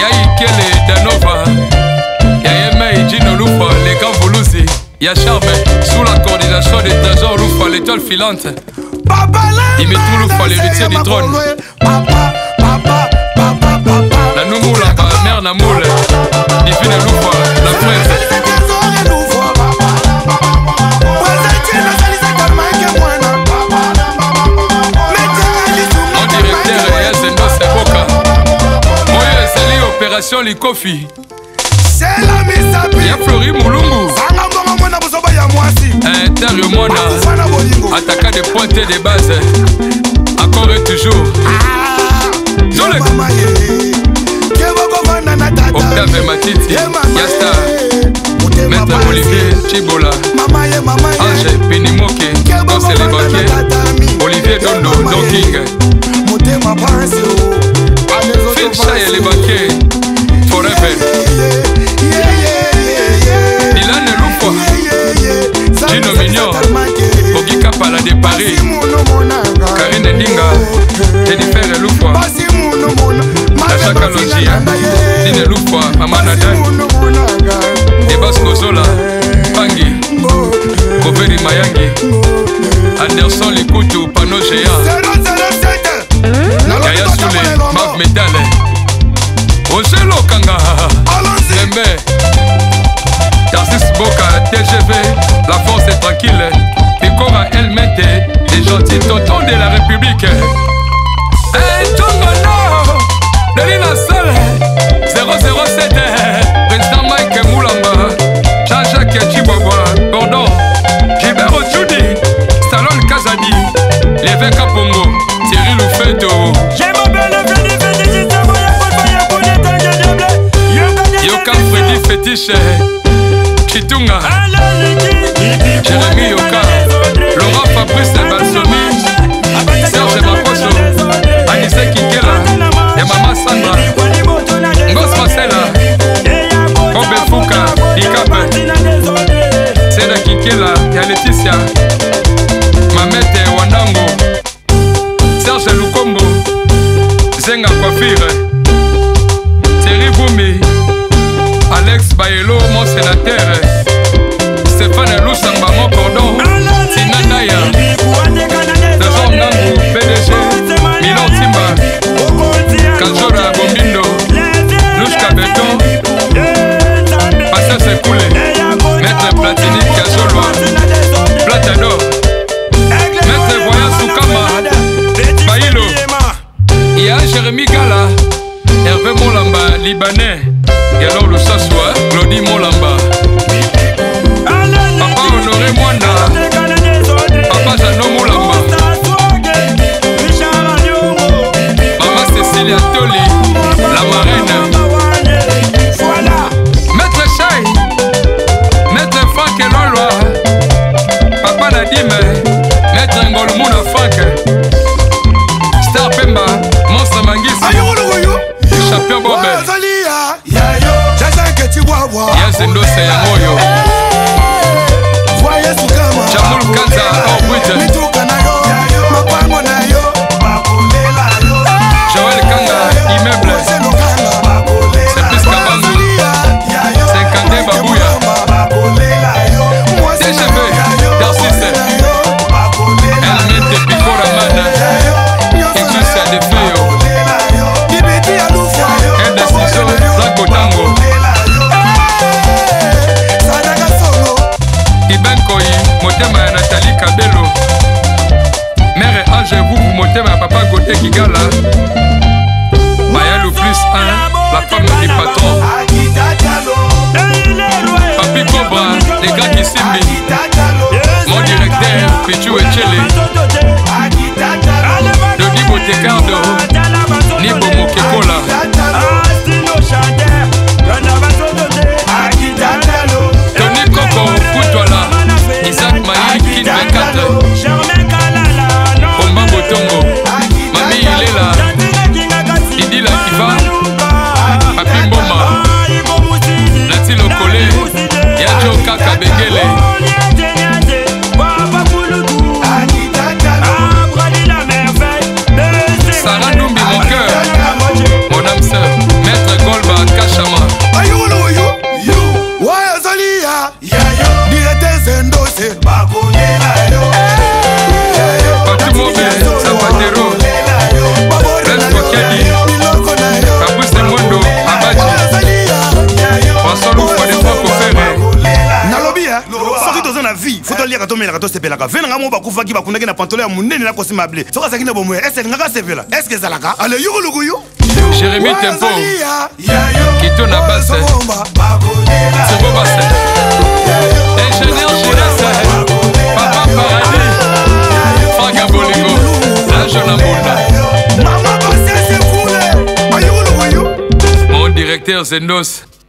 Ikele Danova, Yayeme Gino Lufa, les grands Voulouzi, Yacharbe, sous la coordination des trésors Lufa, l'étoile filante. Dimitri Lufa, l'héritier du trône. La Noumoula, mère Namoule, Divine Lufa, la fraise. Mon directeur est Zendo Seboka. Moyo Ezali opération Likofi. Y'a Flori Moulungu. Inter Mona, attaquant des pointes et des bases. Encore et toujours. Zolek Octave Matiti, Yasta, Maître Olivier Chibola, Ange Penimoke, Gosse les banquiers, Olivier Dondo, Don King, Phil Chaye les banquiers, Forever, Dylan Loufwa, Gino Mignon, Ogi Kapala de Paris, Karine Dinga, Jennifer Loufwa, Achaka Logi, Dine Loufwa, Amana Dan, Debasco Zola, Pangi, Koberi Mayangi, Anderson Likutu, Pano Géant, Kaya Soule, Mav Medale, Ojelo Kanga, Nembe, Tarsis Boka, TGV, la force est tranquille, Picora Elmete, les gentils tontons de la République. Delina Sale 007 Président Mike Moulamba Jean-Jacques Chiboboa Gordon Gilbert Ochudi Stallone Kazadi Lévesque Pongo Thierry Loufeto Yoka Freddy Fétiche Chitunga Jérémy Yoka Laurent Fabrice Balsomi Serge Makoso Anissé Kikela et Mama Sandra Ngos Marcela Kobe Fuka Ikape Seda Kikela et Laetitia Mamete Wandango Serge Lukombo Zenga Coiffure Thierry Boumi Alex Bayelo mon sénateur Stéphane Lusamba mon cordon Tina Naya Trésor Nangou PDG Milan Timba Kanjora Bombindo Louchka Beton Passa Sekoule Maître Platini Kazolwa Platano Maître Voya Soukama Baïlo Ia Jérémy Gala Hervé Molamba Libanais Yalor Lusaswa Claudie Molamba Papa Honoré Mwanda Papa Jano Molamba Maman Cécilia Toli la marraine. Maître Chay, Maître Franck Elolwa, Papa Nadime, Maître Ngolmouna Franck, Star Pemba, Monstre Mangisi, Champion Bobel, Yazendo Seyamoyo, Jamoul Kanza, Orbuite, Joël Kanga, immeuble. C'est plus Kabangou. C'est Kandé Babouya. TGV, Darcis. Elmete Pico Ramana. Itus Adefeo. Indecision, Franco Tango. Iben Koyi, Motema ya Nathalie Kabelo. Mère Ange Vous, Motema ya Papa Gote Kigala. Bayalou plus 1, la femme du patron. Papi Cobra, les gars qui s'aiment. Mon directeur, Pichou Echele. Dodi Botecardo, Nibo Mokekola. Tony Coco, Koutouala. Isaac Maï, Kin 24. Omba Botongo. Mami il est là. Didi la Kiva, Papi Mboma, Nati Lokole, Yadjo Kaka Bengele, Sarah Numbi mon cœur, mon âme sœur. directeur Zendose bakolela yo Patu Mobe Zapatero Prince Kokedi Kabuse Mondo Abaji François Loufo de Franco Ferre nalobi ya soki toza na vie faut toliaka tomelaka tosepelaka ve nanga mo bakufaki bakundaki na pantolo ya monene na kosimba ble soki azalaki na bomoya ese ngaka sepela eske ezalaka ale yukulukuyu Jérémy Tempo Kito na base Sebo base Ingénieur Chiresse Papa Paradis Franck Bolingo L'Ange Namunda Mon directeur Zendos